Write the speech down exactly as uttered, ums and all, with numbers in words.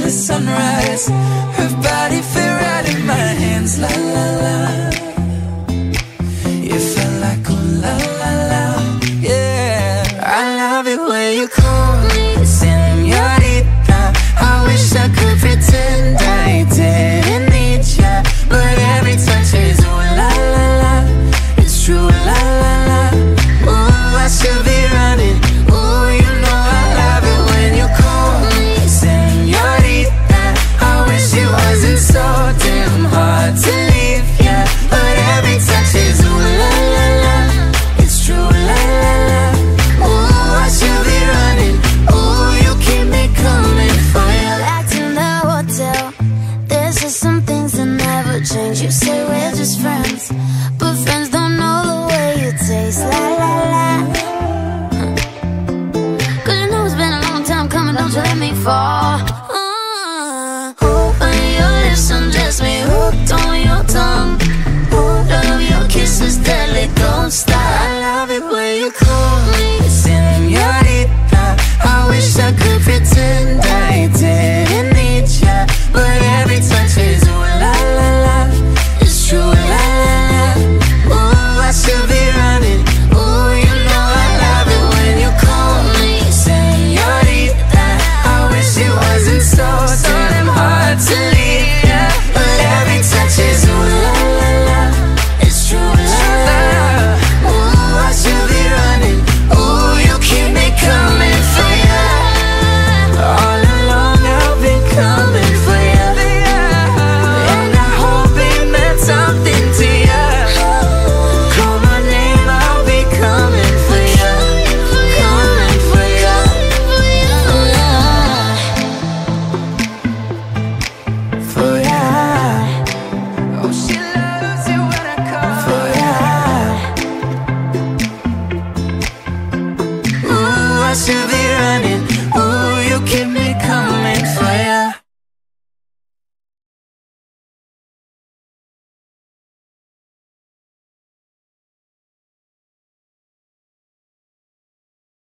the sunrise. Her body fit right in my hands, la la la. You felt like oh la la la, yeah. I love it when you call me Señorita. I wish I could pretend I didn't need ya, but every touch is ooh la la la. It's true la la la. Ooh, I should be running. Ooh, you know I love it when you call me Señorita. I wish it wasn't so damn hard to leave ya, but every touch is ooh la la la. It's true la la la. Ooh, I should be running. Ooh, you keep me coming for you. Back in the hotel, there's just some things that never change. You say we're just friends, but friends don't know the way you taste. La la la. Cause you know it's been a long time coming, don't you let me fall. uh, Open your lips and dress me hooked on your tongue. Oh, love your kisses deadly, don't stop. I love it when you call me Señorita. I wish I could pretend I didn't need ya, but every touch is ooh la la la. It's true la la la. Ooh, I should be running. Ooh, you know I love it when you call me Señorita. I wish it wasn't so damn hard to leave ya, but every touch is ooh la la la. It's true la la la. Ooh, I should be running. Ooh, you keep me coming for ya. All along I've been coming for ya, and I hope it meant something to ya. Call my name, I'll be coming for ya, coming for ya. For ya. Oh, she loves it when I call for ya. Ooh, I should be running. Ooh, you keep me